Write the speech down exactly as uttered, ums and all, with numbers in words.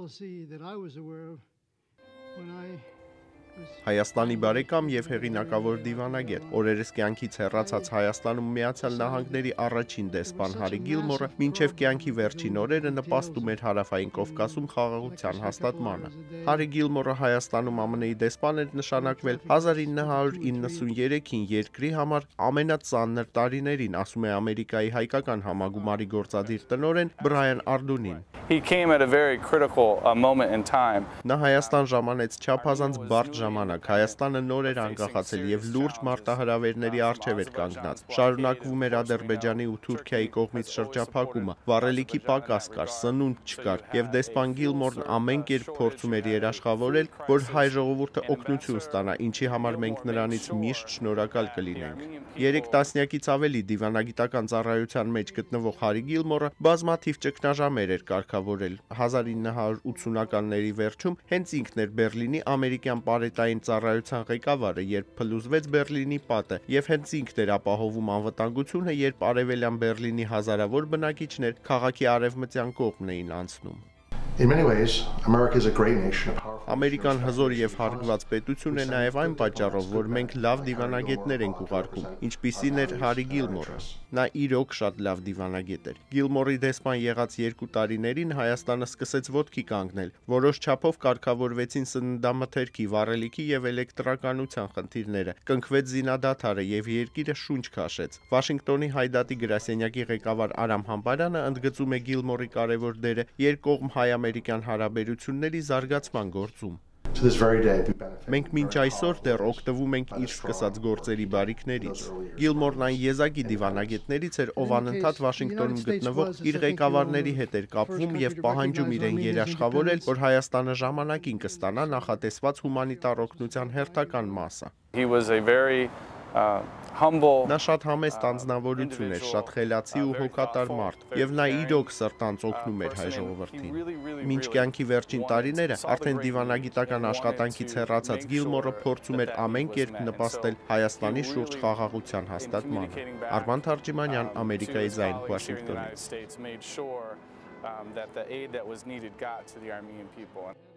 Հայաստանի բարեկամ և հեղինակավոր դիվանագետ, օրերս կյանքից հեռացած Հայաստանում Միացյալ Նահանգների առաջին դեսպան Հարի Գիլմորը մինչև կյանքի վերջին օրերը նպաստում էր Հարավային Կովկասում խաղաղության հաստատմանը։ Հարի Գիլմորը Հայաստանում ԱՄՆ-ի դեսպան էր նշանակվել հազար ինը հարյուր իննսուներեքին երկրի համար ամենածանր տարիներին, ասում է Ամերիկայի հայկական համագումարի գործադիր տնօրեն Բրայան Արդունին։ Նա Հայաստան ժամանեց չափազանց բարդ ժամանակ, Հայաստանը նոր էր անկախացել և լուրջ մարտահրավերների առջև էր կանգնած։ Շարունակվում էր Ադրբեջանի ու Թուրքիայի կողմից շրջափակումը, վառելիքի պակաս կար, սնունդ չկար, և դեսպան Գիլմորն ամեն կերպ փորձում էր երաշխավորել, որ հայ ժողովուրդը օգնություն ստանա, ինչի համար մենք նրանից միշտ շնորհակալ կլինենք։ Երեք տասնյակից ավելի դիվանագիտական ծառայության մեջ գտնվող Հարի Գիլմորը բազմաթիվ ճգնաժամեր էր կարգավորել։ հազար ինը հարյուր ութսունականների վերջում հենց ինքն էր Բեռլինի ամերիկյան պարետային ծառայության ղեկավարը, երբ փլուզվեց Բեռլինի պատը, և հենց ինքն էր ապահովում անվտանգությունը, երբ արևելյան Բեռլինի հազարավոր բնակիչներ քաղաքի արևմտյան կողմն էին անցնում։ Ամերիկան հզոր և հարգված պետություն է նաև այն պատճառով, որ մենք լավ դիվանագետներ ենք ուղարկում, ինչպիսին էր Հարի Գիլմորը։ Նա իրոք շատ լավ դիվանագետ էր։ Գիլմորի դեսպան եղած երկու տարիներին Հայաստանը սկսեց ոտքի կանգնել, որոշ չափով կարգավորվեցին սննդամթերքի, վառելիքի և էլեկտրականության խնդիրները, կնքվեց զինադադարը և երկիրը շունչ քաշեց։ Վաշինգտոնի հայդատի գրասենյակի ղեկավար Արամ Համբարյանը ընդգծում է Գիլմորի կարևոր դերը երկկողմ հայ-ամերիկյան հարաբերությունների զարգացման գործում։ Մենք մինչ այսօր դեռ օգտվում ենք իր սկսած գործերի բարիքներից։ Գիլմորն այն եզակի դիվանագետներից էր, ով անընդհատ Վաշինգտոնում գտնվող իր ղեկավարների հետ էր կապվում և պահանջում իրեն երաշխավորել, որ Հայաստանը ժամանակին կստանա նախատեսված հումանիտար օգնության հերթական մասը։ Նա շատ համեստ անձնավորություն էր, շատ խելացի ու հոգատար մարդ, և նա իրոք սրտանց օգնում էր հայ ժողովրդին։ Մինչ կյանքի վերջին տարիները արդեն դիվանագիտական աշխատանքից հեռացած Գիլմորը փորձում էր ամեն կերպ նպաստել Հայաստանի շուրջ խաղաղության հաստատմանը։ Արման Թարջիմանյան, Ամերիկայի ձայն, Վաշինգտոնից։